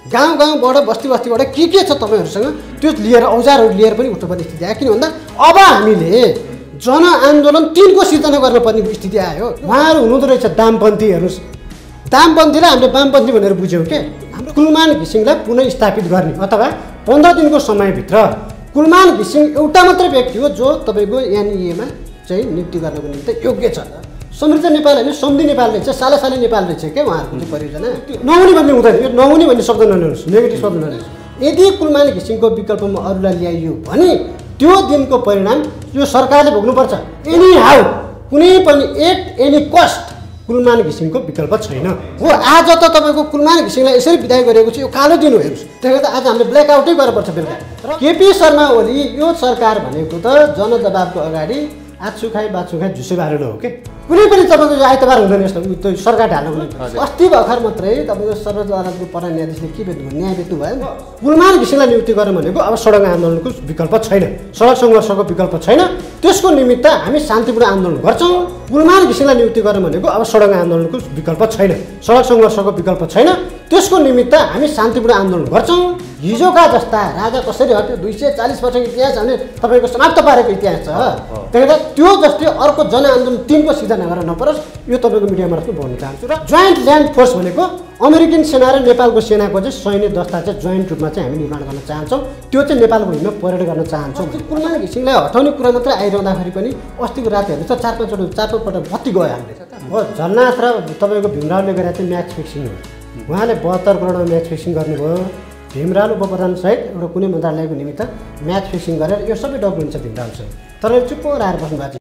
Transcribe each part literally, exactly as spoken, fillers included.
गाउँ गाउँबाट बस्ती बस्तीबाट के के छ तपाईँहरूसँग त्यो लिएर औजारहरू लिएर पनि उठ्नुपर्ने स्थिति आयो। किन भन्दा अब हामीले जनआन्दोलन तिनको सिर्जना गर्नुपर्ने स्थिति आयो। उहाँहरू हुनुहुँदो रहेछ दामपन्थी। हेर्नुहोस्, दामपन्थीलाई हामीले वामपन्थी भनेर बुझ्यौँ के। हाम्रो कुलमान घिसिङलाई पुनः स्थापित गर्ने अथवा पन्ध्र दिनको समयभित्र कुलमान घिसिङ एउटा मात्रै व्यक्ति हो जो तपाईँको एनइएमा चाहिँ नियुक्ति गर्नको निम्ति योग्य छ। समृद्ध नेपाल होइन, समृद्धि नेपाल रहेछ, साला साले नेपाल रहेछ क्या उहाँहरूको चाहिँ परियोजना। नहुने भन्ने हुँदैन, यो नहुने भन्ने शब्द नलिनुहोस्, नेगेटिभ शब्द नलिनुहोस्। यदि कुलमान घिसिङको विकल्पमा अरूलाई ल्याइयो भने त्यो दिनको परिणाम यो सरकारले भोग्नुपर्छ। एनी हाउ, कुनै पनि एट एनी कस्ट कुलमान घिसिङको विकल्प छैन हो। आज त तपाईँको कुलमान घिसिङलाई यसरी विदाय गरेको छ, यो कालो दिन हो। हेर्नुहोस्, त्यसले गर्दा आज हामीले ब्ल्याकआउटै गर्नुपर्छ बेलुका। केपी शर्मा ओली यो सरकार भनेको त जनदबावको अगाडि आछु खाइ बाछु खाइ झुसे बारेर हो के। कुनै पनि तपाईँको यो आइतबार हुँदैन यस्तो त्यो सरकार ढाल्नु। अस्ति भर्खर मात्रै तपाईँको सर्वोच्च अदालतको प्रधान न्यायाधीशले के बेच्नु भयो, न्याय बेच्नु भयो। कुलमान घिसिङलाई नियुक्ति गर्नु भनेको अब सडक आन्दोलनको विकल्प छैन, सडक सङ्घर्षको विकल्प छैन। त्यसको निमित्त हामी शान्तिपूर्ण आन्दोलन गर्छौँ। कुलमान घिसिङलाई नियुक्ति गर्नु भनेको अब सडक आन्दोलनको विकल्प छैन, सडक सङ्घर्षको विकल्प छैन। त्यसको निमित्त हामी शान्तिपूर्ण आन्दोलन गर्छौँ। हिजोका जस्ता राजा कसरी हट्यो दुई सय चालिस वर्षको इतिहास हामीले तपाईँको समाप्त पारेको इतिहास छ। त्यही भएर त्यो जस्तै अर्को जनआन्दोलन तिनको सिर्जना गर्न नपरोस्, यो तपाईँको मिडिया मार्फत भन्न चाहन्छु। र जोइन्ट ल्यान्ड फोर्स भनेको अमेरिकन सेना र नेपालको सेनाको चाहिँ सैन्य दस्ता चाहिँ जोइन्ट रूपमा चाहिँ हामी निर्माण गर्न चाहन्छौँ। त्यो चाहिँ नेपालको भूमिमा परेड गर्न चाहन्छौँ। कुलमान घिसिङलाई हटाउने कुरा मात्रै आइरहँदाखेरि पनि अस्तिको राति हेर्नु त चार पाँचवटा चार पाँचपल्ट बत्ती गयो हामीले हो। झलनाथ र तपाईँको भीमरावले गरेर चाहिँ म्याच फिक्सिङ हो। उहाँले बहत्तर करोडमा म्याच फिक्सिङ गर्नुभयो। भीमराव उपप्रधान सहित एउटा कुनै मन्त्रालयको निमित्त म्याच फिक्सिङ गरेर यो सबै डकुमेन्ट छ भीमरावसँग। तर चुप्पो राएर बस्नु भएको छ।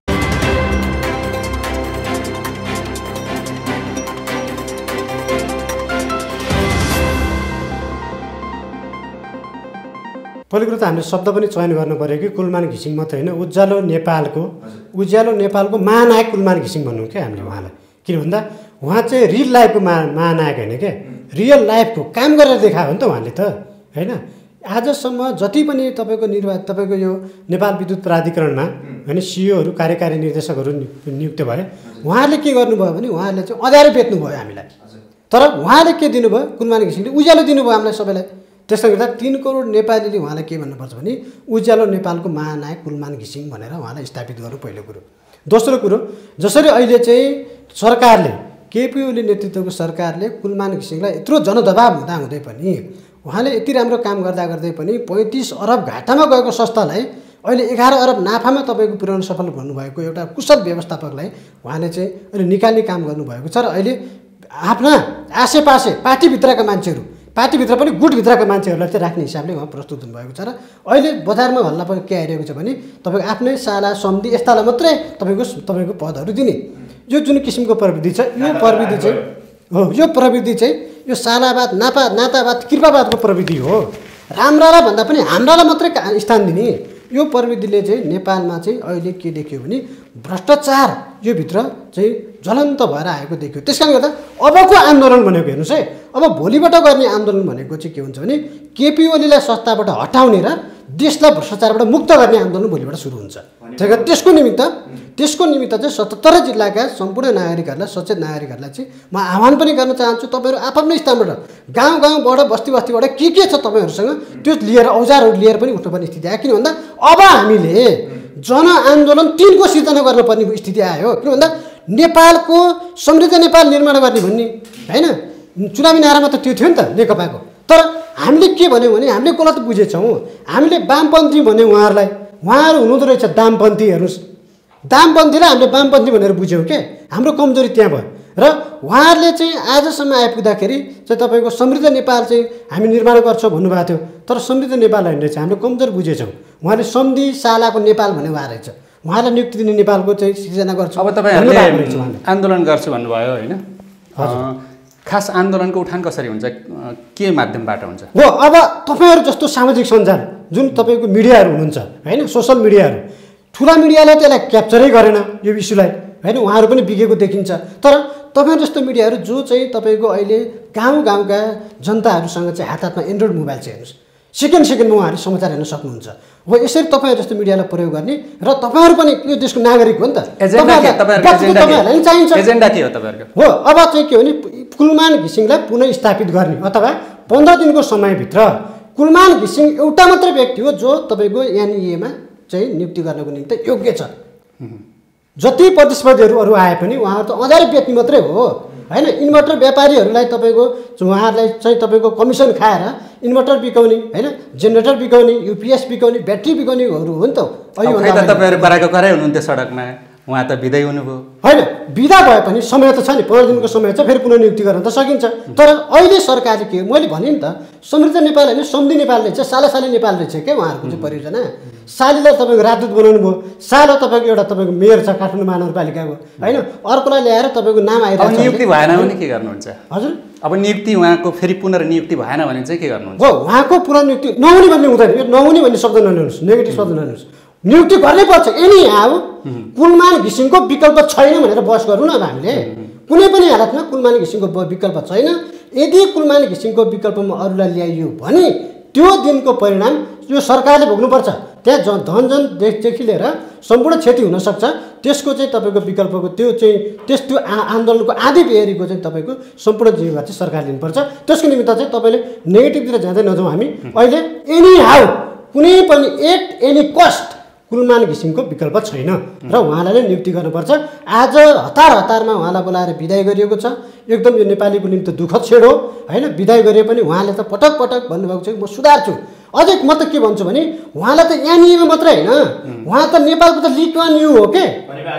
पहिलो कुरो त हामीले शब्द पनि चयन गर्नु पऱ्यो कि कुलमान घिसिङ मात्रै होइन, उज्यालो नेपालको उज्यालो नेपालको महानायक कुलमान घिसिङ भन्नु क्या हामीले उहाँलाई। किन भन्दा उहाँ चाहिँ रियल लाइफको मा महानायक होइन क्या, रियल लाइफको काम गरेर देखायो हो नि त उहाँले त होइन। आजसम्म जति पनि तपाईँको निर्वाचित तपाईँको यो नेपाल विद्युत प्राधिकरणमा होइन सिइओहरू कार्यकारी निर्देशकहरू नियुक्त भए, उहाँले के गर्नुभयो भने उहाँले चाहिँ अँध्यारो बेच्नुभयो हामीलाई। तर उहाँले के दिनुभयो, कुलमान घिसिङले उज्यालो दिनुभयो हामीलाई सबैलाई। त्यसले गर्दा तिन करोड नेपालीले उहाँलाई के भन्नुपर्छ भने उज्यालो नेपालको महानायक कुलमान घिसिङ भनेर उहाँलाई स्थापित गर्नु पहिलो कुरो। दोस्रो कुरो, जसरी अहिले चाहिँ सरकारले केपी ओली नेतृत्वको सरकारले कुलमान घिसिङलाई यत्रो जनदबाव हुँदा हुँदै पनि उहाँले यति राम्रो काम गर्दा गर्दै पनि पैँतिस अरब घाटामा गएको संस्थालाई अहिले एघार अरब नाफामा तपाईँको पुर्याउन सफल भन्नुभएको एउटा कुशल व्यवस्थापकलाई उहाँले चाहिँ अहिले निकाल्ने काम गर्नुभएको छ। र अहिले आफ्ना आसेपासे पार्टीभित्रका मान्छेहरू, पार्टीभित्र पनि गुटभित्रका मान्छेहरूलाई चाहिँ राख्ने हिसाबले उहाँ प्रस्तुत हुनुभएको छ। र अहिले बजारमा हल्ला पनि के आइरहेको छ भने तपाईँको आफ्नै साला सन्धि यस्तालाई मात्रै तपाईँको तपाईँको पदहरू दिने यो जुन किसिमको प्रविधि छ, यो प्रविधि चाहिँ हो यो प्रविधि चाहिँ यो सालावाद नापा नातावाद कृपावादको प्रविधि हो। राम्रालाई भन्दा पनि हाम्रालाई मात्रै स्थान दिने यो प्रविधिले चाहिँ नेपालमा चाहिँ अहिले के देखियो भने भ्रष्टाचार यो भित्र चाहिँ ज्वलन्त भएर आएको देखियो। त्यस कारणले गर्दा अबको आन्दोलन भनेको हेर्नुहोस् है, अब भोलिबाट गर्ने आन्दोलन भनेको चाहिँ के हुन्छ भने केपी ओलीलाई सत्ताबाट हटाउने र देशलाई भ्रष्टाचारबाट मुक्त गर्ने आन्दोलन भोलिबाट सुरु हुन्छ। त्यही त्यसको निमित्त त्यसको निमित्त चाहिँ सतहत्तर जिल्लाका सम्पूर्ण नागरिकहरूलाई, सचेत नागरिकहरूलाई चाहिँ म आह्वान पनि गर्न चाहन्छु। तपाईँहरू आफ्नो स्थानबाट गाउँ गाउँबाट बस्ती बस्तीबाट के के छ तपाईँहरूसँग त्यो लिएर औजारहरू लिएर पनि उठ्नुपर्ने स्थिति आयो। किन भन्दा अब हामीले जनआन्दोलन तिनको सिर्जना गर्नुपर्ने स्थिति आयो। किन भन्दा नेपालको समृद्ध नेपाल निर्माण गर्ने भन्ने होइन चुनावी नारामा त त्यो थियो नि त नेकपाको। तर हामीले के भन्यौँ भने हामीले गलत बुझेछौँ। हामीले वामपन्थी भन्यौँ उहाँहरूलाई, उहाँहरू हुनुहुँदो रहेछ दामपन्थी। हेर्नुहोस्, दामपन्थीलाई हामीले वामपन्थी भनेर बुझ्यौँ के, हाम्रो कमजोरी त्यहाँ भयो। र उहाँहरूले चाहिँ आजसम्म आइपुग्दाखेरि चाहिँ तपाईँको समृद्ध नेपाल चाहिँ हामी निर्माण गर्छौँ भन्नुभएको थियो। तर समृद्ध नेपाल होइन रहेछ, हामीले कमजोर बुझेछौँ। उहाँले सन्धि सालाको नेपाल भन्ने भए रहेछ, उहाँलाई नियुक्ति दिने नेपालको चाहिँ सिर्जना गर्छ। अब तपाईँहरूले आन्दोलन गर्छु भन्नुभयो होइन, खास आन्दोलनको उठान कसरी हुन्छ, के माध्यमबाट हुन्छ हो? अब तपाईँहरू जस्तो सामाजिक सञ्जाल जुन तपाईँको मिडियाहरू हुनुहुन्छ होइन, सोसल मिडियाहरू, ठुला मिडियाले त्यसलाई क्याप्चरै गरेन यो इस्युलाई होइन, उहाँहरू पनि बिगेको देखिन्छ। तर तपाईँहरू जस्तो मिडियाहरू जो चाहिँ तपाईँको अहिले गाउँ गाउँका जनताहरूसँग चाहिँ हात हातमा एन्ड्रोइड मोबाइल चाहिँ हेर्नुहोस्, सेकेन्ड सेकेन्डमा उहाँहरूले समाचार हेर्न सक्नुहुन्छ हो। यसरी तपाईँहरू जस्तो मिडियालाई प्रयोग गर्ने र तपाईँहरू पनि यो देशको नागरिक हो नि त, चाहिन्छ एजेन्डा के हो तपाईँहरूको हो। अब चाहिँ के हो भने कुलमान घिसिङलाई पुनः स्थापित गर्ने अथवा पन्ध्र दिनको समयभित्र कुलमान घिसिङ एउटा मात्रै व्यक्ति हो जो तपाईँको एनइएमा चाहिँ नियुक्ति गर्नको निम्ति योग्य छ। जति प्रतिस्पर्धीहरू अरू आए पनि उहाँहरू त अधारी व्यक्ति मात्रै हो होइन। इन्भर्टर व्यापारीहरूलाई तपाईँको उहाँहरूलाई चाहिँ तपाईँको कमिसन खाएर इन्भर्टर बिकाउने होइन, जेनेरेटर बिकाउने, युपिएस बिकाउने, ब्याट्री बिकाउनेहरू हो नि त। अहिले तपाईँहरू कराएको कराइ हुनुहुन्थ्यो सडकमा, उहाँ त बिदाई हुनुभयो होइन। बिदा भए पनि समय त छ नि, पन्ध्र दिनको समय छ, फेरि पुनर्नियुक्ति गर्न त सकिन्छ। तर अहिले सरकारले के मैले भने नि त समृद्ध नेपाल होइन समृद्धि नेपाल रहेछ, साला साली नेपाल रहेछ क्या उहाँहरूको चाहिँ परियोजना। सालीलाई तपाईँको राजदूत बनाउनु भयो, सालो तपाईँको एउटा तपाईँको मेयर छ काठमाडौँ महानगरपालिकाको होइन, अर्कोलाई ल्याएर तपाईँको नाम आइरहेको छ। नियुक्ति भएन भने के गर्नुहुन्छ हजुर? अब नियुक्ति उहाँको फेरि पुनर्नियुक्ति भएन भने चाहिँ के गर्नुहुन्छ? हो उहाँको पुनर्नियुक्ति नहुने भन्ने हुँदैन, यो नहुने भन्ने शब्द नलिनुहोस्, नेगेटिभ शब्द नलिनुहोस्। नियुक्ति गर्नै पर्छ एनी हाउ। कुलमान घिसिङको विकल्प छैन भनेर बहस गरौँ न अब हामीले। कुनै पनि हालतमा कुलमान घिसिङको विकल्प छैन। यदि कुलमान घिसिङको विकल्पमा अरूलाई ल्याइयो भने त्यो दिनको परिणाम यो सरकारले भोग्नुपर्छ। त्यहाँ ज धन जनदेखि लिएर सम्पूर्ण क्षति हुनसक्छ। त्यसको चाहिँ तपाईँको विकल्पको त्यो चाहिँ त्यस त्यो आन्दोलनको आधी बेहोरीको चाहिँ तपाईँको सम्पूर्ण जिम्मेवार चाहिँ सरकारले लिनुपर्छ। त्यसको निमित्त चाहिँ तपाईँले नेगेटिभतिर जाँदै नजाउँ हामी। अहिले एनी हाउ कुनै पनि एट एनी कस्ट कुलमान घिसिङको विकल्प छैन र उहाँलाई नियुक्ति गर्नुपर्छ। आज हतार हतारमा उहाँलाई बोलाएर विदाय गरिएको छ। एकदम यो नेपालीको निम्ति दुःखद छेड हो होइन। विदाय गरे पनि उहाँले त पटक पटक भन्नुभएको छ म सुधार्छु। अझै म त के भन्छु भने उहाँलाई त एनइएमा मात्रै होइन, उहाँ त नेपालको त लिग वान यु हो के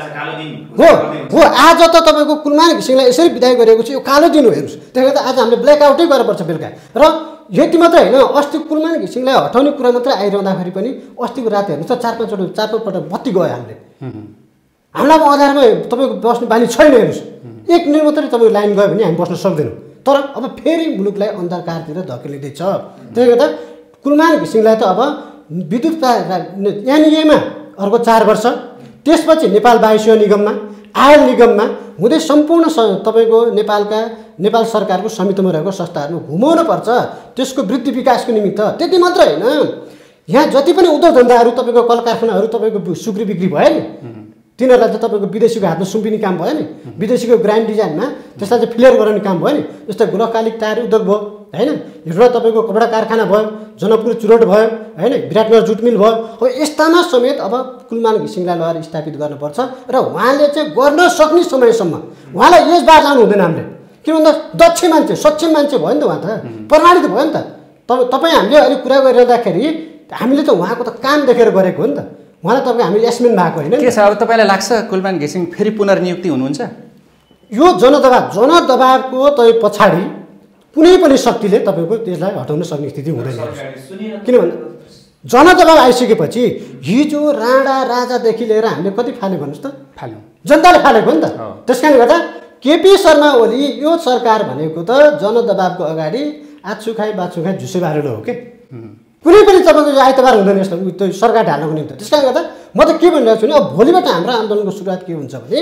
हो हो। आज त तपाईँको कुलमान घिसिङलाई यसरी विदाय गरेको छ, यो कालो दिन हो हेर्नुहोस्। त्यसले गर्दा आज हामीले ब्ल्याकआउटै गर्नुपर्छ बेलुका। र यति मात्रै होइन, अस्ति कुलमान घिसिङलाई हटाउने कुरा मात्रै आइरहँदाखेरि पनि अस्तिको राति हेर्नुहोस् त चार पाँचवटा चार पाँचपल्ट बत्ती गयो हामीले। हामीलाई अब अँध्यारोमा तपाईँको बस्ने बानी छैन हेर्नुहोस्। एक मिनट मात्रै तपाईँको लाइन गयो भने हामी बस्न सक्दैनौँ। तर अब फेरि मुलुकलाई अन्धकारतिर धकेलिँदैछ। त्यसले गर्दा कुलमान घिसिङलाई त अब विद्युत एनइएमा अर्को चार वर्ष, त्यसपछि नेपाल वायुसेवा निगममा, आयल निगममा हुँदै सम्पूर्ण तपाईँको नेपालका नेपाल सरकारको समितिमा रहेको संस्थाहरूमा घुमाउनु पर्छ त्यसको वृद्धि विकासको निमित्त। त्यति मात्र होइन, यहाँ जति पनि उद्योग धन्दाहरू तपाईँको कल कारखानाहरू तपाईँको सुक्री बिक्री भयो नि, तिनीहरूलाई चाहिँ तपाईँको विदेशीको हातमा सुम्पिने काम भयो नि, विदेशीको ग्रान्ड डिजाइनमा त्यसलाई चाहिँ फ्लेयर गराउने काम भयो नि। जस्तै गृहकालिक टायर उद्योग भयो होइन, र तपाईँको कपडा कारखाना भयो, जनकपुर चुरोट भयो होइन, विराटनगर जुट मिल भयो। हो यस्तामा समेत अब कुलमान घिसिङलाई लगेर स्थापित गर्नुपर्छ र उहाँले चाहिँ गर्न सक्ने समयसम्म उहाँलाई यस बार लानु हुँदैन हामीले। के भन्दा दक्ष मान्छे सक्षम मान्छे भयो नि त, उहाँ त प्रमाणित भयो नि त। तपाईँ तपाईँ हामीले अहिले कुरा गरिरहँदाखेरि हामीले त उहाँको त काम देखेर गरेको हो नि त। उहाँलाई तपाईँ हामी एसमेन भएको होइन के छ? अब तपाईँलाई लाग्छ कुलमान घिसिङ फेरि पुनर्नियुक्ति हुनुहुन्छ? यो जनदबाव जनदबावको त पछाडि कुनै पनि शक्तिले तपाईँको त्यसलाई हटाउन सक्ने स्थिति हुँदैन। किन भन्दा जनदबाव आइसकेपछि हिजो राणा राजादेखि लिएर हामीले कति फाल्यो भन्नुहोस् त? फाल्यौँ, जनताले फालेको हो नि त। त्यस कारणले गर्दा केपी शर्मा ओली यो सरकार भनेको त जनदबावको अगाडि आछु खाइ बाछु खाइ झुसे बारेलो हो के। कुनै पनि तपाईँको आइतबार हुँदैन यस्तो त्यो सरकार ढाल्नको निम्ति। त्यस कारणले गर्दा म त के भनिरहेको छु भने अब भोलिबाट हाम्रो आन्दोलनको सुरुवात के हुन्छ भने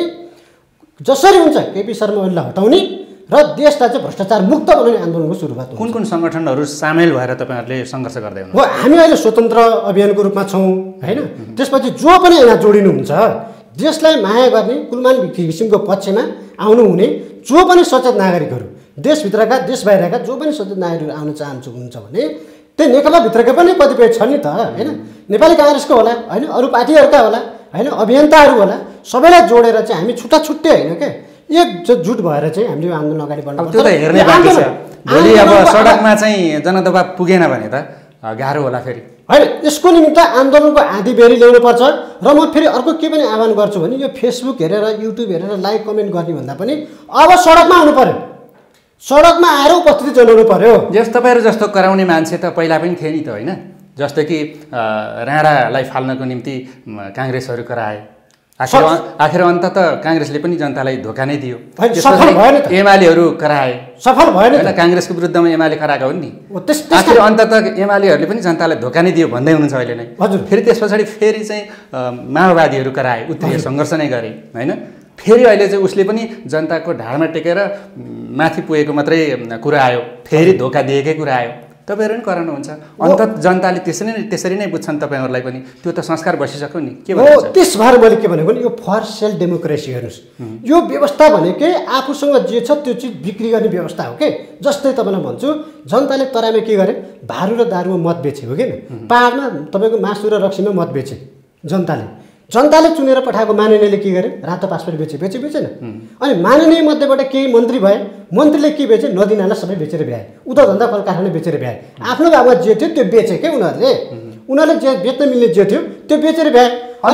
जसरी हुन्छ केपी शर्मा ओलीलाई हटाउने र देशलाई चाहिँ भ्रष्टाचार मुक्त बनाउने आन्दोलनको सुरुवात हुन्छ। कुन कुन सङ्गठनहरू सामेल भएर तपाईँहरूले सङ्घर्ष गर्दै हुनुहुन्छ? हो हामी अहिले स्वतन्त्र अभियानको रूपमा छौँ होइन। त्यसपछि जो पनि यहाँ जोडिनुहुन्छ देशलाई माया गर्ने कुलमान घिसिङको पक्षमा आउनु हुने जो पनि सचेत नागरिकहरू देशभित्रका देश बाहिरका जो पनि सचेत नागरिकहरू आउन चाहन्छु हुन्छ भने त्यही नेकपाभित्रका पनि कतिपय छन् नि त होइन, नेपाली काङ्ग्रेसको होला होइन, अरू पार्टीहरूका होला होइन, अभियन्ताहरू होला, सबैलाई जोडेर चाहिँ हामी छुट्टा छुट्टै होइन क्या एकजुट भएर चाहिँ हामीले आन्दोलन अगाडि बढ्नु। त्यो त हेर्ने बाँकी छ। भोलि अब सडकमा चाहिँ जनदबाव पुगेन भने त गाह्रो होला फेरि होइन। यसको निमित्त आन्दोलनको आधी बेरी ल्याउनुपर्छ। र म फेरि अर्को के पनि आह्वान गर्छु भने यो फेसबुक हेरेर युट्युब हेरेर लाइक कमेन्ट गर्ने भन्दा पनि अब सडकमा आउनु पर्यो, सडकमा आएर उपस्थिति जनाउनु पर्यो। जस तपाईँहरू जस्तो कराउने मान्छे त पहिला पनि थिए नि त होइन? जस्तो कि राणालाई फाल्नको निम्ति काङ्ग्रेसहरू कराए, आखिर आखिर अन्तत काङ्ग्रेसले पनि जनतालाई धोका नै दियो। एमालेहरू कराए, सफल भएन होइन? काङ्ग्रेसको विरुद्धमा एमाले कराएको हो नि। आखिर अन्तत एमालेहरूले पनि जनतालाई धोका नै दियो भन्दै हुनुहुन्छ अहिले नै। हजुर फेरि त्यस पछाडि फेरि चाहिँ माओवादीहरू कराए, उत्तरीय सङ्घर्ष नै गरे होइन। फेरि अहिले चाहिँ उसले पनि जनताको ढाडमा टेकेर माथि पुगेको मात्रै कुरा आयो, फेरि धोका दिएकै कुरा आयो। त तपाईँहरू पनि कराउनुहुन्छ। अन्त जनताले त्यसरी नै त्यसरी नै बुझ्छन् तपाईँहरूलाई पनि, त्यो त संस्कार बसिसक्यो नि। के हो, त्यस भएर मैले के भनेको नि, यो फर सेल डेमोक्रेसी हेर्नुहोस्, यो व्यवस्था भनेकै आफूसँग जे छ त्यो चिज बिक्री गर्ने व्यवस्था हो के। जस्तै तपाईँलाई भन्छु, जनताले तराईमा के गरे, भारू र दारूमा मत बेचे हो किन, पाहाडमा तपाईँको मासु र रक्सीमा मत बेचे जनताले। जनताले चुनेर पठाएको माननीयले के गरे, रातो पासपोर्ट बेचे बेचे बेचेन। अनि माननीय मध्येबाट केही मन्त्री भए, मन्त्रीले के बेचे, नदी नाला सबै बेचेर भ्याए, उद्योग धन्दा कल कारखाना बेचेर भ्याए। आफ्नो गाउँमा जे थियो त्यो बेचे के उनीहरूले, उनीहरूले जे बेच्न मिल्ने जे थियो त्यो बेचेर भ्याए।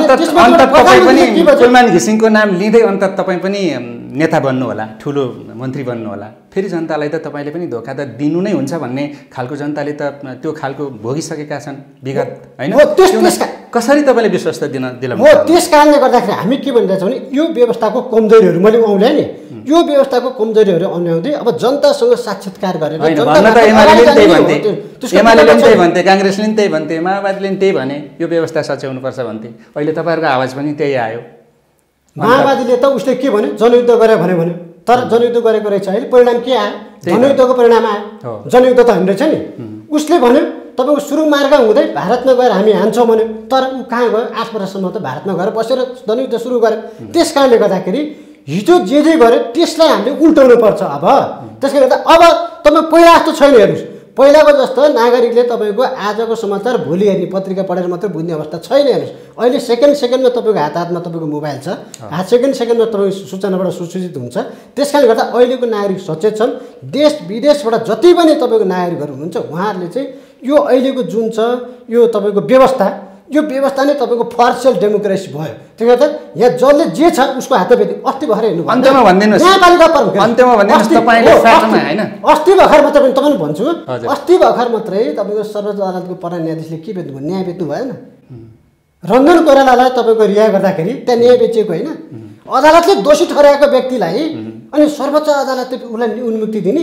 कुलमान घिसिङको नाम लिँदै अन्त तपाईँ पनि नेता बन्नु होला, ठुलो मन्त्री बन्नु होला, फेरि जनतालाई त तपाईँले पनि धोका त दिनु नै हुन्छ भन्ने खालको जनताले त त्यो खालको भोगिसकेका छन् विगत, होइन? कसरी तपाईँले विश्वास दिन दिलाउनु हो? त्यस कारणले गर्दाखेरि हामी के भनिरहेछौँ भने यो व्यवस्थाको कमजोरीहरू मैले औल्याएँ नि, यो व्यवस्थाको कमजोरीहरू औल्याउँदै अब जनतासँग साक्षात्कार गरेर एमाले पनि त्यही भन्थे, काङ्ग्रेसले पनि त्यही भन्थे, माओवादीले पनि त्यही भने यो व्यवस्था सच्याउनुपर्छ भन्थे। अहिले तपाईँहरूको आवाज पनि त्यही आयो। माओवादीले त उसले के भन्यो, जनयुद्ध गरे भन्यो भन्यो, तर जनयुद्ध गरेको रहेछ, अहिले परिणाम के आयो, जनयुद्धको परिणाम आयो। जनयुद्ध त होइन रहेछ नि। उसले भन्यो तपाईँको सुरु मार्ग हुँदै भारतमा गएर हामी हान्छौँ भन्यो, तर ऊ कहाँ गयो, आठ वर्षसम्म त भारतमा गएर बसेर जनयुद्ध सुरु गर्यो। त्यस कारणले गर्दाखेरि हिजो जे जे गर्यो त्यसलाई हामीले उल्टाउनु पर्छ अब। त्यसले गर्दा अब तपाईँ पहिला जस्तो छैन, हेर्नुहोस्, पहिलाको जस्तो नागरिकले तपाईँको आजको समाचार भोलि हेर्ने पत्रिका पढेर मात्रै बुझ्ने अवस्था छैन। हेर्नुहोस्, अहिले सेकेन्ड सेकेन्डमा तपाईँको हात हातमा तपाईँको मोबाइल छ, हात सेकेन्ड सेकेन्डमा तपाईँको सूचनाबाट सुसूचित हुन्छ। त्यस कारणले गर्दा अहिलेको नागरिक सचेत छन्। देश विदेशबाट जति पनि तपाईँको नागरिकहरू हुनुहुन्छ उहाँहरूले चाहिँ यो अहिलेको जुन छ यो तपाईँको व्यवस्था, यो व्यवस्था नै तपाईँको फर्सेल डेमोक्रेसी भयो। त्यसले गर्दा यहाँ जसले जे छ उसको हात बेच्ने। अस्ति भर्खर हेर्नु अन्त्यमा भनिदिनुहोस्, न्यायपालिका प्रमुख अन्त्यमा भनिदिनुहोस् तपाईँले फ्याक्टमा हैन, अस्ति भर्खर मात्रै पनि तपाईँले भन्छु, अस्ति भर्खर मात्रै तपाईँको सर्वोच्च अदालतको प्रधान न्यायाधीशले के बेच्नु भयो, न्याय बेच्नु भएन। रञ्जन कोइरालालाई तपाईँको रिहा गर्दाखेरि त्यहाँ न्याय बेचेको होइन, अदालतले दोषी ठहराएको व्यक्तिलाई अनि सर्वोच्च अदालतले उसलाई उन्मुक्ति दिने।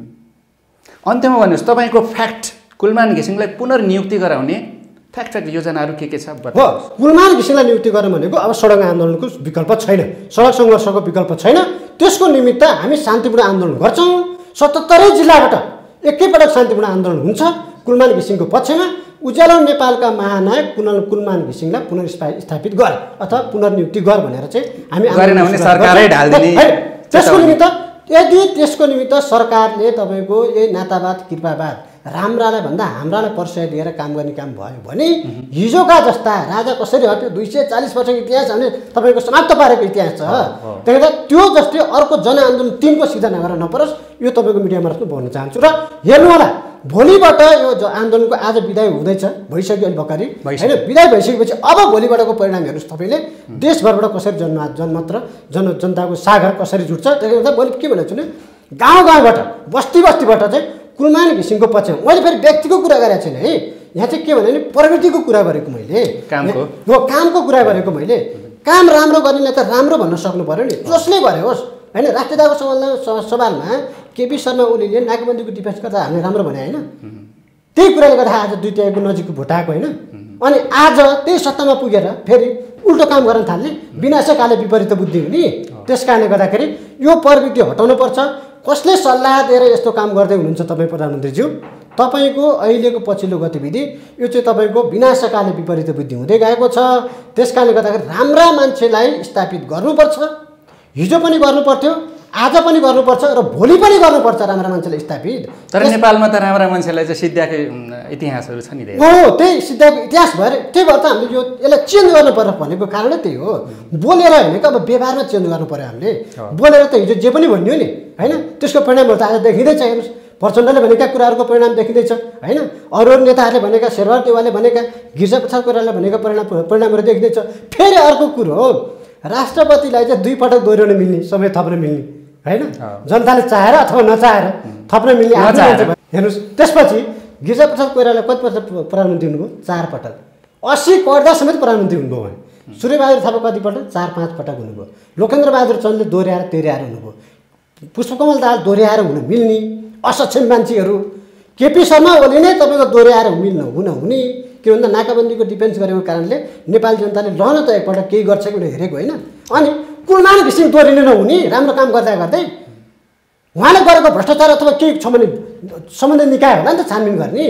अन्त्यमा भन्नुहोस् तपाईँको फ्याक्ट, कुलमान घिसिङलाई पुनर्नियुक्ति गराउने फ्याक्ट फ्याक्ट योजनाहरू के के छ? हो, कुलमान घिसिङलाई नियुक्ति गर्नु भनेको अब सडक आन्दोलनको विकल्प छैन, सडक सङ्घर्षको विकल्प छैन। त्यसको निमित्त हामी शान्तिपूर्ण आन्दोलन गर्छौँ। सतहत्तरै जिल्लाबाट एकैपटक शान्तिपूर्ण आन्दोलन हुन्छ कुलमान घिसिङको पक्षमा। उज्यालो नेपालका महानायक कुलमान कुलमान घिसिङलाई पुनर्स्थापित गर अथवा पुनर्नियुक्ति गर भनेर चाहिँ हामी सरकारै ढाल्दिने। त्यसको निमित्त यदि त्यसको निमित्त सरकारले तपाईँको यही नातावाद कृपावाद राम्रालाई भन्दा हाम्रालाई परिचय दिएर काम गर्ने काम भयो भने हिजोका जस्ता राजा कसरी हट्यो दुई सय चालिस वर्षको इतिहास भने तपाईँको समाप्त पारेको इतिहास छ। त्यही भएर त्यो जस्तै अर्को जनआन्दोलन तिनको सिर्जना गर्न नपरोस्, यो तपाईँको मिडिया मार्फत भन्न चाहन्छु। र हेर्नु होला, भोलिबाट यो आन्दोलनको आज विदाय हुँदैछ, भइसक्यो अहिले भर्खरै होइन, विदाय भइसकेपछि अब भोलिबाटको परिणाम हेर्नुहोस् तपाईँले, देशभरबाट कसरी जन जनमत र जन जनताको सागर कसरी जुट्छ। त्यसले गर्दा मैले के भनेको छु भने गाउँ गाउँबाट बस्ती बस्तीबाट चाहिँ कुलमान घिसिङको पक्षमा, मैले फेरि व्यक्तिको कुरा गरेको छैन है, यहाँ चाहिँ के भने प्रवृत्तिको कुरा गरेको मैले, कामको हो कामको कुरा गरेको मैले। काम राम्रो गर्नेलाई त राम्रो भन्न सक्नु पऱ्यो नि, जसले गरे होस् होइन। राष्ट्रियताको सवालमा सवालमा केपी शर्मा ओलीले नाकाबन्दीको डिफेन्स गर्दा हामीले राम्रो भने होइन, त्यही कुराले गर्दा आज दुई तिहाईको नजिकको भुटाएको होइन। अनि आज त्यही सत्तामा पुगेर फेरि उल्टो काम गर्न थाल्ने, विनाशकाले विपरीत बुद्धि हुने। त्यस कारणले गर्दाखेरि यो प्रवृत्ति हटाउनुपर्छ। कसले सल्लाह दिएर यस्तो काम गर्दै हुनुहुन्छ तपाईँ प्रधानमन्त्रीज्यू? तपाईँको अहिलेको पछिल्लो गतिविधि यो चाहिँ तपाईँको विनाशकाले विपरीत बुद्धि हुँदै गएको छ। त्यस कारणले गर्दाखेरि राम्रा मान्छेलाई स्थापित गर्नुपर्छ। हिजो पनि गर्नु पर्थ्यो, आज पनि गर्नुपर्छ र भोलि पनि गर्नुपर्छ राम्रा मान्छेलाई स्थापित। तर नेपालमा त राम्रा मान्छेलाई चाहिँ सिद्ध्याएको इतिहासहरू छ नि। हो, त्यही सिद्ध्याएको इतिहास भएर त्यही भएर त हामीले यो यसलाई चेन्ज गर्नु पर्यो भनेको कारणै त्यही हो। बोलेर होइन, अब व्यवहारमा चेन्ज गर्नु पर्यो हामीले। बोलेर त हिजो जे पनि भन्यो नि होइन, त्यसको परिणामहरू त आज देखिँदैछ। हेर्नुहोस्, प्रचण्डले भनेका कुराहरूको परिणाम देखिँदैछ होइन, अरू अरू नेताहरूले भनेका, शेरबहादुर देवालले भनेका, गिरिजाप्रसाद कोइरालाले भनेका परिणाम परिणामहरू देखिँदैछ। फेरि अर्को कुरो हो, राष्ट्रपतिलाई चाहिँ दुई पटक दोहोऱ्याउन मिल्ने, समय थप्न मिल्ने होइन, जनताले चाहेर अथवा नचाहेर थप्न मिल्ने हेर्नुहोस्। त्यसपछि गिरिजाप्रसाद कोइराला कति पटक प्रधानमन्त्री हुनुभयो? चार पटक। अस्सी पर्दा समेत प्रधानमन्त्री हुनुभयो उहाँ। सूर्यबहादुर थापा कति पटक? चार पाँच पटक हुनुभयो। लोकेन्द्र बहादुर चन्दले दोहोऱ्याएर तेह्रयाएर हुनुभयो। पुष्पकमल दाहाल दोहोऱ्याएर हुन मिल्ने असक्षम मान्छेहरू। केपी शर्मा ओली नै तपाईँको दोहोऱ्याएर मिल्न हुन हुने, के भन्दा नाकाबन्दीको डिफेन्स गरेको कारणले नेपाली जनताले लहन त एकपल्ट केही गर्छ कि हेरेको होइन। अनि कुलमान घिसिङ दोहोरिनु नहुने, राम्रो काम गर्दा गर्दै उहाँले गरेको भ्रष्टाचार अथवा केही छ भने सम्बन्धित निकाय होला नि त छानबिन गर्ने।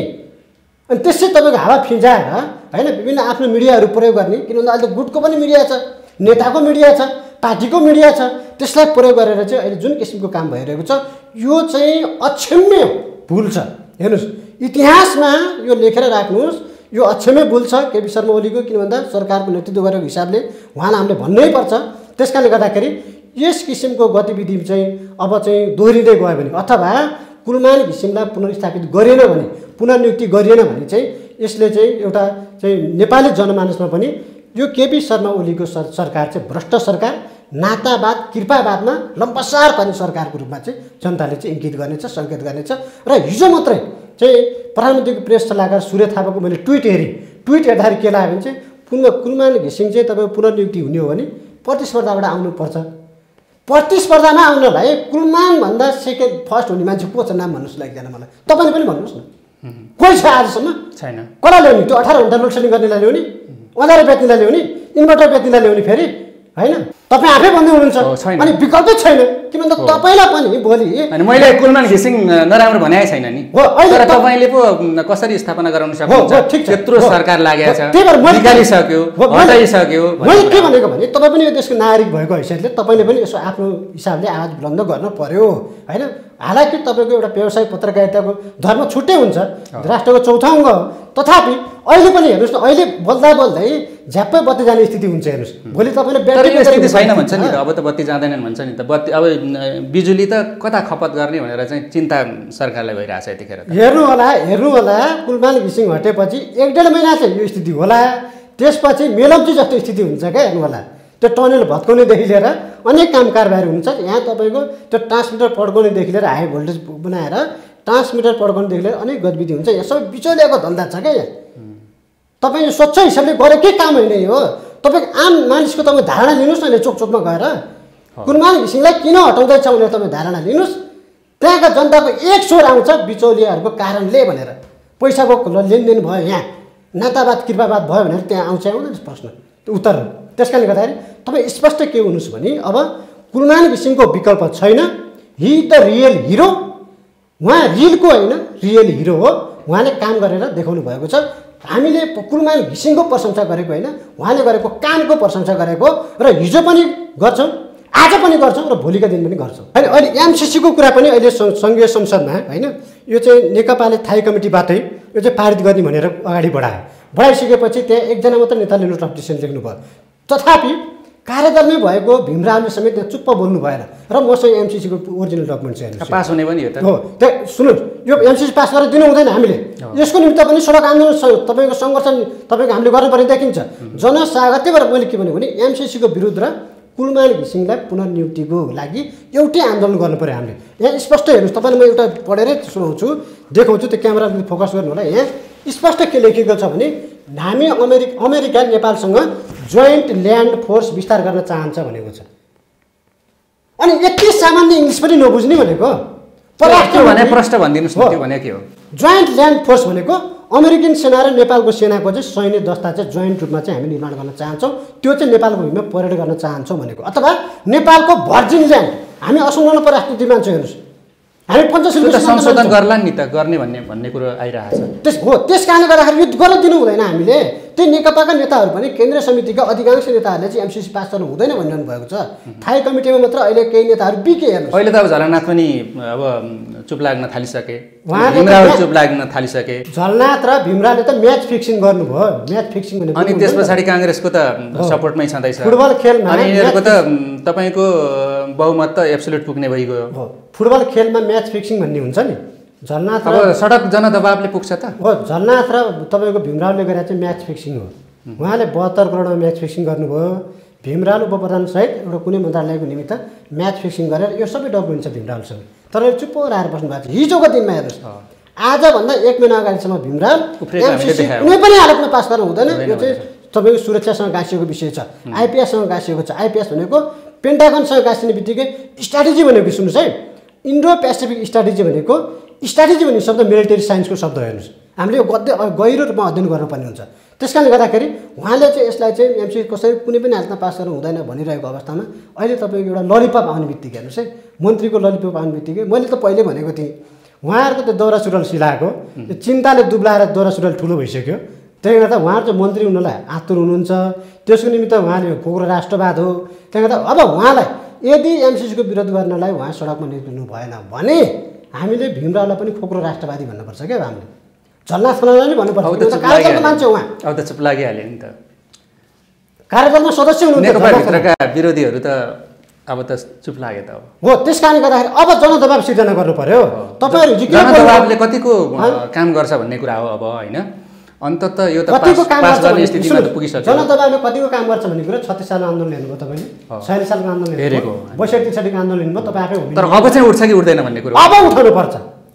अनि त्यसै तपाईँको हावा फिजाएर होइन विभिन्न आफ्नो मिडियाहरू प्रयोग गर्ने, किनभने अहिले त गुटको पनि मिडिया छ, नेताको मिडिया छ, पार्टीको मिडिया छ, त्यसलाई प्रयोग गरेर चाहिँ अहिले जुन किसिमको काम भइरहेको छ यो चाहिँ अक्षम्य भुल छ। हेर्नुहोस् इतिहासमा यो लेखेर राख्नुहोस्, यो अक्षम्य भुल छ केपी शर्मा ओलीको, किन भन्दा सरकारको नेतृत्व गरेको हिसाबले उहाँलाई हामीले भन्नै पर्छ। त्यस कारणले गर्दाखेरि यस किसिमको गतिविधि चाहिँ अब चाहिँ दोहोरिँदै गयो भने अथवा कुलमान घिसिङलाई पुनर्स्थापित गरिएन भने, पुनर्नियुक्ति गरिएन भने चाहिँ यसले चाहिँ एउटा चाहिँ नेपाली जनमानसमा पनि यो केपी शर्मा ओलीको सर सरकार चाहिँ भ्रष्ट सरकार, नातावाद कृपावादमा लम्बसार पर्ने सरकारको रूपमा चाहिँ जनताले चाहिँ इङ्गित गर्नेछ, सङ्केत गर्नेछ। र हिजो मात्रै चाहिँ प्रधानमन्त्रीको प्रेस सल्लाहकार सूर्य थापाको मैले ट्विट हेरेँ, ट्विट हेर्दाखेरि के लाग्यो भने चाहिँ पुनः कुलमान घिसिङ चाहिँ तपाईँको पुनर्नियुक्ति हुने हो भने प्रतिस्पर्धाबाट आउनुपर्छ। प्रतिस्पर्धामा आउनलाई कुलमानभन्दा सेकेन्ड फर्स्ट हुने मान्छे को छ नाम भन्नुहोस् ल एकजना मलाई, तपाईँले पनि भन्नुहोस् न। कोही छ आजसम्म? छैन। कसलाई ल्याउने? त्यो अठार घन्टा लोडसेडिङ गर्नेलाई ल्याउने, अँधारो बेच्नेलाई ल्याउने, इन्भर्टर बेच्नेलाई ल्याउने फेरि होइन? तपाईँ आफै भन्दै हुनुहुन्छ अनि विकल्पै छैन। के भन्दा तपाईँलाई पनि भोलि अनि मैले कुलमान घिसिङ नराम्रो भनेकै छैन नि, तर तपाईँले पो कसरी स्थापना गराउन सक्नुहुन्छ? त्यत्रो सरकार लागेको छ, निकालिसक्यो, हटाइसक्यो। मैले के भनेको भने तपाईँ पनि यो देशको नागरिक भएको हैसियतले तपाईँले पनि यसो आफ्नो हिसाबले आवाज बुलन्द गर्न पर्यो होइन? हालाकि तपाईँको एउटा व्यवसायिक पत्रकारिताको धर्म छुट्टै हुन्छ, राष्ट्रको चौथो अङ्ग हो, तथापि अहिले पनि हेर्नुहोस् न, अहिले बोल्दा बोल्दै झ्याप्पै बत्ती जाने स्थिति हुन्छ। हेर्नुहोस् भोलि तपाईँले ब्याट्री स्थिति छैन भन्छ नि त, अब त बत्ती जाँदैनन् भन्छ नि त, बत्ती अब बिजुली त कता खपत गर्ने भनेर चाहिँ चिन्ता सरकारलाई भइरहेछ यतिखेर। हेर्नु होला हेर्नु होला कुलमान घिसिङ हटेपछि एक डेढ महिना चाहिँ यो स्थिति होला, त्यसपछि मेलम्ची जस्तो स्थिति हुन्छ क्या। हेर्नु होला त्यो टनेल भत्काउनेदेखि लिएर अनेक काम कारबाही हुन्छ। यहाँ तपाईँको त्यो ट्रान्समिटर पड्काउनेदेखि लिएर हाई भोल्टेज बनाएर ट्रान्समिटर पड्काउनेदेखि लिएर अनेक गतिविधि हुन्छ। यहाँ सबै बिचौलियाको धन्दा छ क्या। यहाँ तपाईँ स्वच्छ हिसाबले गरेकै काम होइन यो। तपाईँको आम मानिसको तपाईँ धारणा लिनुहोस् न, अहिले चोक चोकमा गएर कुलमान घिसिङलाई किन हटाउँदैछ भनेर तपाईँ धारणा लिनुहोस्। त्यहाँका जनताको एक स्वर आउँछ बिचौलियाहरूको कारणले भनेर, पैसाको लेनदेन भयो, यहाँ नातावाद कृपावाद भयो भनेर त्यहाँ आउँछ आउँदैन प्रश्न उत्तर। त्यस कारणले गर्दाखेरि तपाईँ स्पष्ट के हुनुहोस् भने अब कुलमान घिसिङको विकल्प छैन। हि द रियल हिरो, उहाँ रियलको होइन रियल हिरो हो। उहाँले काम गरेर देखाउनु भएको छ। हामीले कुलमान घिसिङको प्रशंसा गरेको होइन, उहाँले गरेको कामको प्रशंसा गरेको र हिजो पनि गर्छौँ, आज पनि गर्छौँ र भोलिका दिन पनि गर्छौँ। होइन अहिले एमसिसीको कुरा पनि अहिले सङ्घीय संसदमा होइन यो चाहिँ नेकपाले थाई कमिटीबाटै यो चाहिँ पारित गर्ने भनेर अगाडि बढायो। बढाइसकेपछि त्यहाँ एकजना मात्र नेताले नोट अफ डिसेन्ट लेख्नुभयो, तथापि कार्यदलमै भएको भीमरावले समेत त्यहाँ चुप्प बोल्नु भएन र मसँग एमसिसीको ओरिजिनल डकुमेन्ट चाहिँ पास हुने पनि हो त हो। त्यहाँ सुन्नु, यो एमसिसी पास गरेर दिनु हुँदैन हामीले, यसको निमित्त पनि सडक आन्दोलन तपाईँको सङ्घर्ष तपाईँको हामीले गर्नुपर्ने देखिन्छ। जनसागत त्यही भएर मैले के भनेको भने एमसिसीको विरुद्ध र कुलमान घिसिङलाई पुनर्नियुक्तिको लागि एउटै आन्दोलन गर्नु पऱ्यो हामीले। यहाँ स्पष्ट हेर्नुहोस्, तपाईँले म एउटा पढेरै सुनाउँछु, देखाउँछु, त्यो क्यामेरा फोकस गर्नु होला। यहाँ स्पष्ट के लेखेको छ भने हामी अमेरिका अमेरिका नेपालसँग जोइन्ट ल्यान्ड फोर्स विस्तार गर्न चाहन्छ भनेको छ। अनि यति सामान्य इङ्ग्लिस पनि नबुझ्ने भनेको पराष्ट्र भने प्रश्न भनिदिनुहोस् न, त्यो भनेको के हो? जोइन्ट ल्यान्ड फोर्स भनेको अमेरिकन सेना र नेपालको सेनाको चाहिँ सैन्य दस्ता चाहिँ जोइन्ट रूपमा चाहिँ हामी निर्माण गर्न चाहन्छौँ, त्यो चाहिँ नेपालको भूमिमा परेड गर्न चाहन्छौँ भनेको। अथवा नेपालको भर्जिन ल्यान्ड हामी असंलग्न पराष्ट्रपति मान्छौँ। हेर्नुहोस् हामी पञ्चशीलको संशोधन गर्ला नि त, गर्ने भन्ने भन्ने कुरो आइरहेको छ। त्यस हो त्यस कारणले गर्दाखेरि युद्ध गर्न दिनु हुँदैन हामीले। त्यो नेकपाका नेताहरू पनि केन्द्रीय समितिका अधिकांश नेताहरूले चाहिँ एमसिसी पास गर्नु हुँदैन भनिरहनु भएको छ। थाई कमिटीमा मात्र अहिले केही नेताहरू बिके। हेर्नुहोस् अहिले त अब झलनाथ पनि अब चुप लाग्न थालिसके, भीमराव चुप लाग्न थालिसके। झलनाथ र भीमरावले त म्याच फिक्सिङ गर्नुभयो। म्याच फिक्सिङ भने अनि त्यस पछाडि काङ्ग्रेसको त सपोर्टमै छँदैछ। फुटबल खेलमा अनि यिनीहरूको त तपाईँको बहुमत त एब्सोल्युट पुग्ने भइगयो। फुटबल खेलमा म्याच फिक्सिङ भन्ने हुन्छ नि। झलनाथ अब सडक जनदबावले पुग्छ त हो। झलनाथ र तपाईँको भीमरावले गरेर चाहिँ म्याच फिक्सिङ हो। उहाँले बहत्तर करोडमा म्याच फिक्सिङ गर्नुभयो। भीमराव उपप्रधानसहित एउटा कुनै मन्त्रालयको निमित्त म्याच फिक्सिङ गरेर यो सबै डकुमेन्ट छ भीमरावसँग, तर यो चुप्पो रहेर बस्नु भएको छ। हिजोको दिनमा हेर्नुहोस्, आजभन्दा एक महिना अगाडिसम्म भीमराव एमसिसी कुनै पनि हालतमा पास गर्नु हुँदैन, यो चाहिँ तपाईँको सुरक्षासँग गाँसिएको विषय छ, आइपिएससँग गाँसिएको छ। आइपिएस भनेको पेन्टागनसँग गाँसिने बित्तिकै स्ट्राटेजी भनेको सुन्नुहोस् है, इन्डो पेसिफिक स्ट्राटेजी भनेको स्ट्राटेजी भन्ने शब्द मिलिटरी साइन्सको शब्द हो। हेर्नुहोस् हामीले यो गद्य गहिरो रूपमा अध्ययन गर्नुपर्ने हुन्छ। त्यस कारणले गर्दाखेरि उहाँले चाहिँ यसलाई चाहिँ एमसिसी कसरी कुनै पनि हालतमा पास गर्नु हुँदैन भनिरहेको अवस्थामा अहिले तपाईँको एउटा ललिपप आउने बित्तिकै हेर्नुहोस् है, मन्त्रीको ललिपप आउने बित्तिकै मैले त पहिले भनेको थिएँ उहाँहरूको त्यो दौरा सुरुवाल सिलाएको त्यो चिन्ताले दुब्लाएर दौरा सुरुवाल ठुलो भइसक्यो। त्यसले गर्दा उहाँहरू चाहिँ मन्त्री हुनलाई आतुर हुनुहुन्छ। त्यसको निमित्त उहाँले खोक्रो राष्ट्रवाद हो। त्यसले गर्दा अब उहाँलाई यदि एमसिसीको विरोध गर्नलाई उहाँ सडकमा निस्किनु भएन भने हामीले भीमरावलाई पनि खोक्रो राष्ट्रवादी भन्नुपर्छ क्या हामीले। झल्ला फलाना नि भन्नुपर्छ। कार्यदलको मान्छे उहाँ अब त चुप लागिहाल्यो नि त। कार्यदलमा सदस्य हुनुहुन्छ। नेकपाभित्रका विरोधीहरू त अब त चुप लाग्यो त अब हो। त्यस कारणले गर्दाखेरि अब जनदबाब सिर्जना गर्नु पर्यो। तपाईँहरू जनदबाबले कतिको काम गर्छ भन्ने कुरा हो अब होइन। अन्तत यो त कतिको काम गर्छ भन्ने स्थितिमा त पुगिसक्यो। जनदबाबले कतिको काम गर्छ भन्ने कुरा छत्तिस सालको आन्दोलन हेर्नुभयो तपाईँले, छयालिस सालको आन्दोलन हेरेको, बैसठी त्रिसठीको आन्दोलन हेर्नुभयो तपाईँ आफै। तर अब चाहिँ उठ्छ कि उठ्दैन भन्ने कुरा अब उठाउनु पर्छ।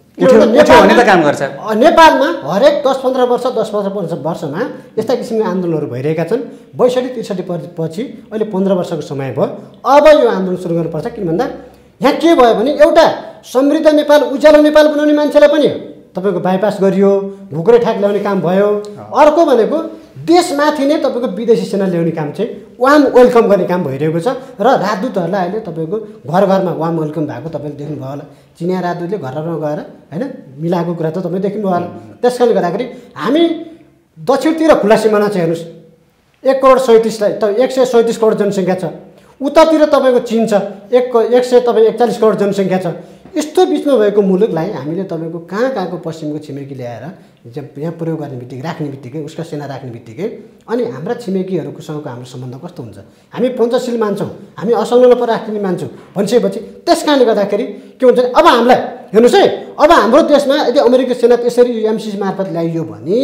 भने त काम गर्छ। नेपालमा हरेक दस पन्ध्र वर्ष दस पन्ध्र वर्षमा यस्ता किसिमका आन्दोलनहरू भइरहेका छन्। बैसठी त्रिसठी पछि अहिले पन्ध्र वर्षको समय भयो। अब यो आन्दोलन सुरु गर्नुपर्छ। किन भन्दा यहाँ के भयो भने एउटा समृद्ध नेपाल उज्यालो नेपाल बनाउने मान्छेलाई पनि तपाईँको बाइपास गरियो, भुक्रे ठाक ल्याउने काम भयो। अर्को भनेको देशमाथि नै तपाईँको विदेशी सेना ल्याउने काम चाहिँ वाम वेलकम गर्ने काम भइरहेको छ। र राजदूतहरूलाई अहिले तपाईँको घर घरमा वाम वेलकम भएको तपाईँले देख्नुभयो होला। चिनिया राजदूतले घर घरमा गएर होइन मिलाएको कुरा त तपाईँ देख्नुभयो होला। त्यस कारणले गर्दाखेरि हामी दक्षिणतिर खुला सिमाना छ हेर्नुहोस्, एक करोड सैँतिसलाई त एक सय सैँतिस करोड जनसङ्ख्या छ। उतातिर तपाईँको चिन छ, एक एक सय तपाईँ एकचालिस करोड जनसङ्ख्या छ। यस्तो बिचमा भएको मुलुकलाई हामीले तपाईँको कहाँ कहाँको पश्चिमको छिमेकी ल्याएर यहाँ प्रयोग गर्ने बित्तिकै राख्ने बित्तिकै उसका सेना राख्ने बित्तिकै अनि हाम्रा छिमेकीहरूसँगको हाम्रो सम्बन्ध कस्तो हुन्छ। हामी पञ्चशील मान्छौँ, हामी असंलग्न पराक्रमी मान्छौँ भनिसकेपछि त्यस कारणले गर्दाखेरि के हुन्छ भने अब हामीलाई हेर्नुहोस् है, अब हाम्रो देशमा यदि अमेरिकी सेना त्यसरी एमसिसी मार्फत ल्याइयो भने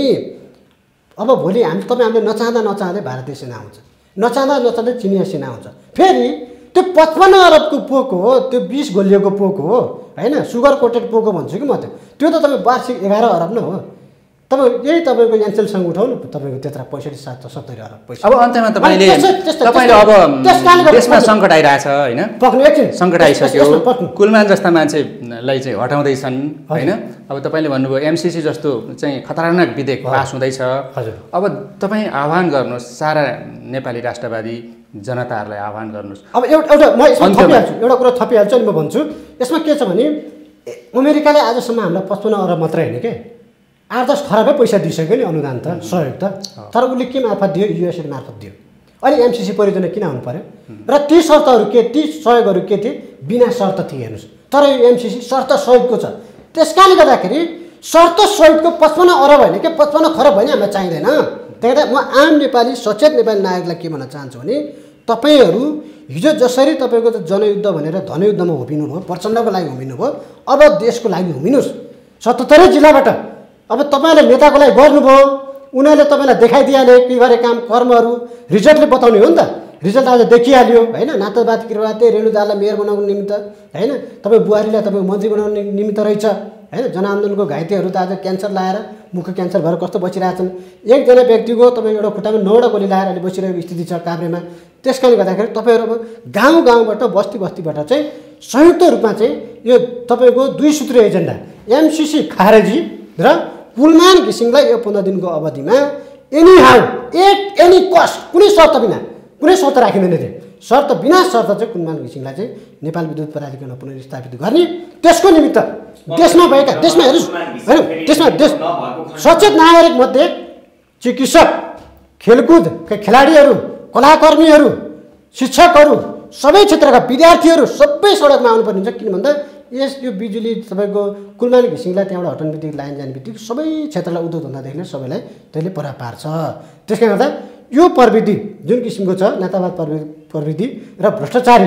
अब भोलि हामी तपाईँ हामीले नचाहँदा नचाहँदै भारतीय सेना आउँछ, नचाहँदा नचाहँदै चिनिया सेना आउँछ। फेरि त्यो पचपन्न अरबको पोको हो, त्यो बिस गोलिएको पोको हो होइन, सुगर कोटेड पोको भन्छु कि म त। त्यो त तपाईँ वार्षिक एघार अरब नै हो। तपाईँ यही तपाईँको एनसेलसँग उठाउनु तपाईँको त्यत्र पैँसठी सात सत्तरी अरब पैसा। अब अन्त्यमा तपाईँले तपाईँले अब देशमा सङ्कट आइरहेछ होइन, पक्नु एकछिन सङ्कट आइसक्यो। कुलमान जस्ता मान्छेलाई चाहिँ हटाउँदैछन् होइन। अब तपाईँले भन्नुभयो एमसिसी जस्तो चाहिँ खतरनाक विधेयक पास हुँदैछ। अब तपाईँ आह्वान गर्नुहोस्, सारा नेपाली राष्ट्रवादी जनताहरूलाई आह्वान गर्नुहोस्। अब एउटा एउटा म यसमा थपिहाल्छु, एउटा कुरा थपिहाल्छु अनि म भन्छु। यसमा के छ भने अमेरिकाले आजसम्म हामीलाई पचपन्न अरब मात्रै होइन के, आठ दस खरबै पैसा दिइसक्यो नि अनुदान त, सहयोग त। तर उसले के मार्फत दियो, युएसए मार्फत दियो। अहिले एमसिसी परियोजना किन आउनु पर्यो र ती शर्तहरू के, ती सहयोगहरू के थिए, बिना शर्त थिए हेर्नुहोस्। तर यो एमसिसी शर्त सहितको छ। त्यस कारणले गर्दाखेरि शर्त सहितको पचपन्न अरब होइन कि पचपन्न खरब होइन हामीलाई चाहिँदैन। त्यही भएर म आम नेपाली सचेत नेपाली नागरिकलाई के भन्न चाहन्छु भने तपाईँहरू हिजो जसरी तपाईँको जनयुद्ध भनेर धनयुद्धमा होमिनु भयो, प्रचण्डको लागि होमिनु भयो, अब देशको लागि होमिनुहोस्। सतहत्तरै जिल्लाबाट अब तपाईँले नेताको लागि गर्नुभयो, उनीहरूले तपाईँलाई देखाइदिइहाले के गरे काम कर्महरू, रिजल्टले बताउने हो नि त। रिजल्ट आज देखिहाल्यो होइन। नातावाद किराते रेणुदालाई मेयर बनाउनु निमित्त होइन, तपाईँ बुहारीलाई तपाईँ मन्त्री बनाउने निमित्त रहेछ होइन। जनआन्दोलनको घाइतेहरू त आज क्यान्सर लाएर मुख क्यान्सर भएर कस्तो बसिरहेछन्। एकजना व्यक्तिको तपाईँ एउटा खुट्टामा नौवटा गोली लाएर अहिले बसिरहेको स्थिति छ काभ्रेमा। त्यस कारणले गर्दाखेरि तपाईँहरू अब गाउँ गाउँबाट बस्ती बस्तीबाट चाहिँ संयुक्त रूपमा चाहिँ यो तपाईँको दुई सूत्रीय एजेन्डा एमसिसी खारेजी र कुलमान घिसिङलाई यो पन्ध्र दिनको अवधिमा anyhow at any cost कुनै शर्त बिना, कुनै शर्त राखिँदैन थियो। शर्त बिना शर्त चाहिँ कुलमान घिसिङलाई चाहिँ नेपाल विद्युत प्राधिकरण पुनर्स्थापित गर्ने, त्यसको निमित्त देशमा भएका देशमा हेर्नुहोस् होइन, त्यसमा देश सचेत नागरिक मध्ये चिकित्सक, खेलकुद खेलाडीहरू, कलाकर्मीहरू, शिक्षकहरू, सबै क्षेत्रका विद्यार्थीहरू सबै सडकमा आउनुपर्ने हुन्छ। किन भन्दा यस यो बिजुली तपाईँको कुलमान घिसिङलाई त्यहाँबाट हटाउने बित्तिकै लाइन जाने बित्तिकै सबै क्षेत्रलाई उद्योग धन्दादेखि लिएर सबैलाई त्यसले प्रभाव पार्छ। त्यसले गर्दा यो प्रविधि जुन किसिमको छ नेतावाद प्रविधि प्रविधि र भ्रष्टाचारी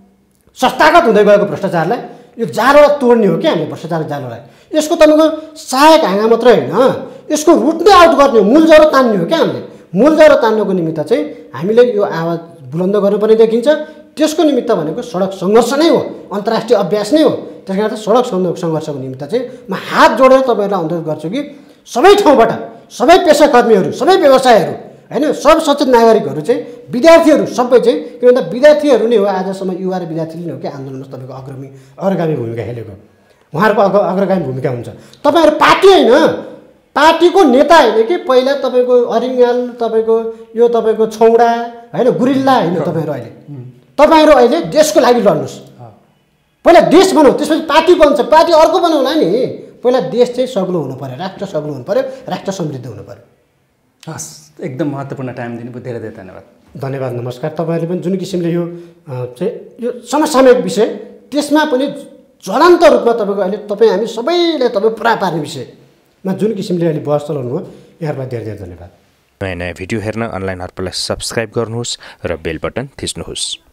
संस्थागत हुँदै गएको भ्रष्टाचारलाई यो जालोलाई तोड्ने हो कि हामीले भ्रष्टाचार जालोलाई। यसको तपाईँको सहायक हाँगा मात्रै होइन, यसको रुट नै आउट गर्ने हो, मूल जरो तान्ने हो क्या हामीले। मूल जरो तान्नको निमित्त चाहिँ हामीले यो आवाज बुलन्द गर्नुपर्ने देखिन्छ। त्यसको निमित्त भनेको सडक सङ्घर्ष नै हो, अन्तर्राष्ट्रिय अभ्यास नै हो। त्यसले गर्दा सडक सङ्घर्षको निमित्त चाहिँ म हात जोडेर तपाईँहरूलाई अनुरोध गर्छु कि सबै ठाउँबाट सबै पेसाकर्मीहरू, सबै व्यवसायहरू होइन, सब सचेत नागरिकहरू चाहिँ विद्यार्थीहरू सबै चाहिँ के भन्दा विद्यार्थीहरू नै हो आजसम्म युवा र विद्यार्थीले नै हो कि आन्दोलनमा तपाईँको अग्रमी अग्रगामी भूमिका खेलेको। उहाँहरूको अग्र अग्रगामी भूमिका हुन्छ। तपाईँहरू पार्टी होइन, पार्टीको नेता होइन कि पहिला तपाईँको अरिङ्गाल, तपाईँको यो तपाईँको छौडा होइन, गुरिल्ला होइन। तपाईँहरू अहिले तपाईँहरू अहिले देशको लागि लड्नुहोस्, पहिला देश बनाऊ, त्यसपछि पार्टी बन्छ, पार्टी अर्को बनाउला नि। पहिला देश चाहिँ सग्लो हुनु पऱ्यो, राष्ट्र सग्लो हुनु पऱ्यो, राष्ट्र समृद्ध हुनु पऱ्यो। हस्, एकदम महत्त्वपूर्ण टाइम दिनुभयो, धेरै धेरै धन्यवाद। धन्यवाद, नमस्कार। तपाईँहरूले पनि जुन किसिमले यो चाहिँ यो समसामयिक विषय, त्यसमा पनि ज्वलन्त रूपमा तपाईँको अहिले तपाईँ हामी सबैले तपाईँ पुरा पार्ने विषयमा जुन किसिमले अहिले बहस चलाउनु भयो, यहाँहरूलाई धेरै धेरै धन्यवाद। नयाँ नयाँ भिडियो हेर्न अनलाइन हर्पललाई सब्सक्राइब गर्नुहोस् र बेल बटन थिच्नुहोस्।